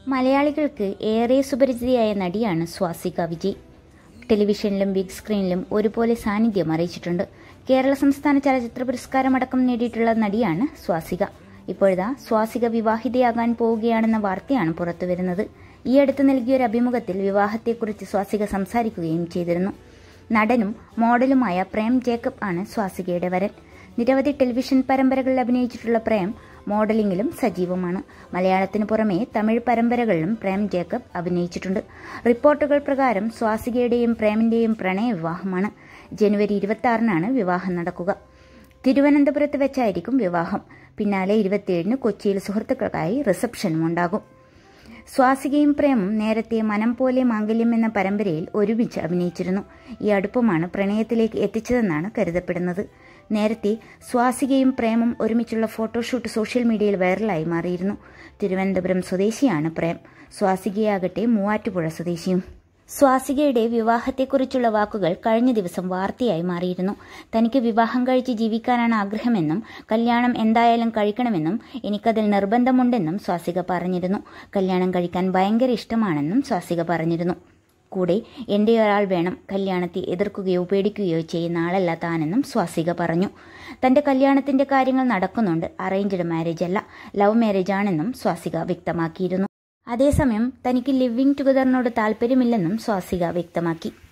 മലയാളികൾക്ക് ഏറെ സുപരിചിതയായ നടിയാണ് സ്വാസിക വിജയ്. ടെലിവിഷനിലും ബിഗ് സ്ക്രീനിലും ഒരുപോലെ സാന്നിധ്യം അറിയിച്ചിട്ടുണ്ട്. കേരള സംസ്ഥാന ചലച്ചിത്ര പുരസ്കാരമടക്കം നേടിയിട്ടുള്ള നടിയാണ് സ്വാസിക. ഇപ്പോഴാ സ്വാസിക വിവാഹിതയാകാൻ പോവുകയാണെന്ന വാർത്തയാണ് പുറത്തുവരുന്നത്. ഈ അടുത്ത് നൽകിയൊരു അഭിമുഖത്തിൽ വിവാഹത്തെക്കുറിച്ച് സ്വാസിക സംസാരിക്കുകയും ചെയ്തിരുന്നു. നടനും മോഡലുമായ പ്രേം ജേക്കബ് ആണ് സ്വാസികയുടെ വരൻ. നിരവധി ടെലിവിഷൻ പരമ്പരകളിൽ അഭിനയിച്ചിട്ടുള്ള പ്രേം മോഡലിംഗിലും സജീവമാണ്. മലയാളത്തിനു പുറമെ തമിഴ് പരമ്പരകളിലും പ്രേം ജേക്കബ് അഭിനയിച്ചിട്ടുണ്ട്. റിപ്പോർട്ടുകൾ പ്രകാരം സ്വാസികയുടെയും പ്രേമിന്റെയും പ്രണയ വിവാഹമാണ്. ജനുവരി 26-നാണ് വിവാഹം നടക്കുക. തിരുവനന്തപുരത്ത് വെച്ചായിരിക്കും വിവാഹം. പിന്നാലെ 27-ന് കൊച്ചിയിൽ സുഹൃത്തുക്കൾക്കായി റിസപ്ഷനും ഉണ്ടാകും. സ്വാസികയും പ്രേമും നേരത്തെ മനം പോലെ മാംഗല്യം എന്ന പരമ്പരയിൽ ഒരുമിച്ച് അഭിനയിച്ചിരുന്നു. ഈ അടുപ്പമാണ് പ്രണയത്തിലേക്ക് എത്തിച്ചതെന്നാണ് കരുതപ്പെടുന്നത്. നേരത്തെ സ്വാസികയും പ്രേമും ഒരുമിച്ചുള്ള ഫോട്ടോഷൂട്ട് സോഷ്യൽ മീഡിയയിൽ വൈറലായി മാറിയിരുന്നു. തിരുവനന്തപുരം സ്വദേശിയാണ് പ്രേം. സ്വാസികയാകട്ടെ മൂവാറ്റുപുഴ സ്വദേശിയും. സ്വാസികയുടെ വിവാഹത്തെക്കുറിച്ചുള്ള വാക്കുകൾ കഴിഞ്ഞ ദിവസം വാർത്തയായി മാറിയിരുന്നു. തനിക്ക് വിവാഹം കഴിച്ച് ജീവിക്കാനാണ് ആഗ്രഹമെന്നും കല്യാണം എന്തായാലും കഴിക്കണമെന്നും എനിക്കതിൽ നിർബന്ധമുണ്ടെന്നും സ്വാസിക പറഞ്ഞിരുന്നു. കല്യാണം കഴിക്കാൻ ഭയങ്കര ഇഷ്ടമാണെന്നും സ്വാസിക പറഞ്ഞിരുന്നു. കൂടെ എൻ്റെ ഒരാൾ വേണം, കല്യാണത്തെ എതിർക്കുകയോ പേടിക്കുകയോ ചെയ്യുന്ന ആളല്ല താനെന്നും സ്വാസിക പറഞ്ഞു. തന്റെ കല്യാണത്തിന്റെ കാര്യങ്ങൾ നടക്കുന്നുണ്ട്, അറേഞ്ച്ഡ് മാരേജ് അല്ല, ലവ് മാരേജ് ആണെന്നും സ്വാസിക വ്യക്തമാക്കിയിരുന്നു. അതേസമയം തനിക്ക് ലിവിംഗ് ടുഗദറിനോട് താല്പര്യമില്ലെന്നും സ്വാസിക വ്യക്തമാക്കി.